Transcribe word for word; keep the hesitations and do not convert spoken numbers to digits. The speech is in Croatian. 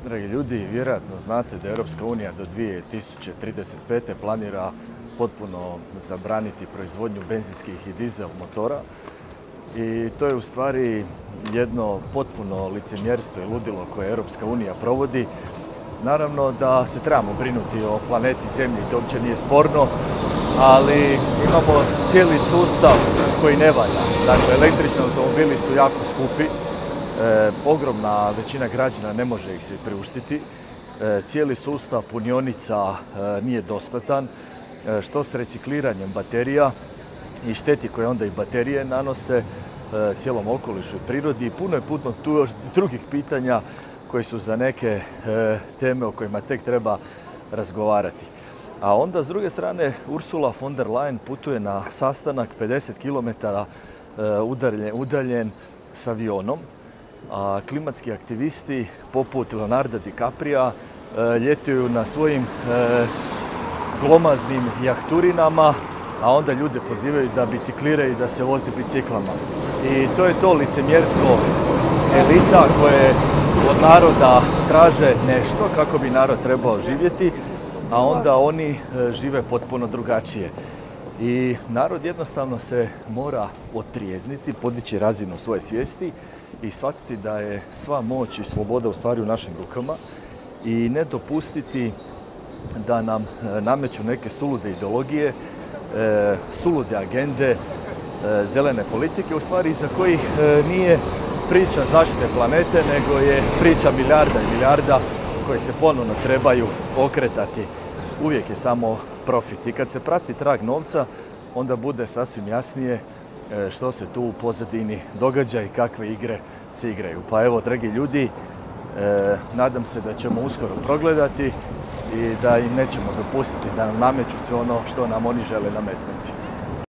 Dragi ljudi, vjerojatno znate da Europska unija do dvije tisuće trideset pete. planira potpuno zabraniti proizvodnju benzinskih i dizel motora. I to je u stvari jedno potpuno licemjerstvo i ludilo koje Europska unija provodi. Naravno da se trebamo brinuti o planeti Zemlji, to uopće nije sporno, ali imamo cijeli sustav koji ne valja. Dakle, električni automobili su jako skupi, e, ogromna većina građana ne može ih se priuštiti, e, cijeli sustav punionica e, nije dostatan, e, što s recikliranjem baterija i šteti koje onda i baterije nanose e, cijelom okolišu i prirodi. Puno je puno tu još drugih pitanja koji su za neke e, teme o kojima tek treba razgovarati. A onda, s druge strane, Ursula von der Leyen putuje na sastanak pedeset kilometara e, udaljen, udaljen s avionom, a klimatski aktivisti poput Leonarda DiCapria e, ljetuju na svojim e, glomaznim jahturinama, a onda ljude pozivaju da bicikliraju i da se voze biciklama. I to je to licemjerstvo elita koje od naroda traže nešto kako bi narod trebao živjeti, a onda oni žive potpuno drugačije. I narod jednostavno se mora otrijezniti, podići razinu svoje svijesti i shvatiti da je sva moć i sloboda u stvari u našim rukama i ne dopustiti da nam nameću neke sulude ideologije, e, sulude agende, e, zelene politike, u stvari iza kojih e, nije priča zaštite planete, nego je priča milijarda i milijarda koje se ponovno trebaju okretati. Uvijek je samo profit. I kad se prati trag novca, onda bude sasvim jasnije što se tu u pozadini događa i kakve igre se igraju. Pa evo, dragi ljudi, eh, nadam se da ćemo uskoro progledati i da im nećemo dopustiti da nam nameću sve ono što nam oni žele nametnuti.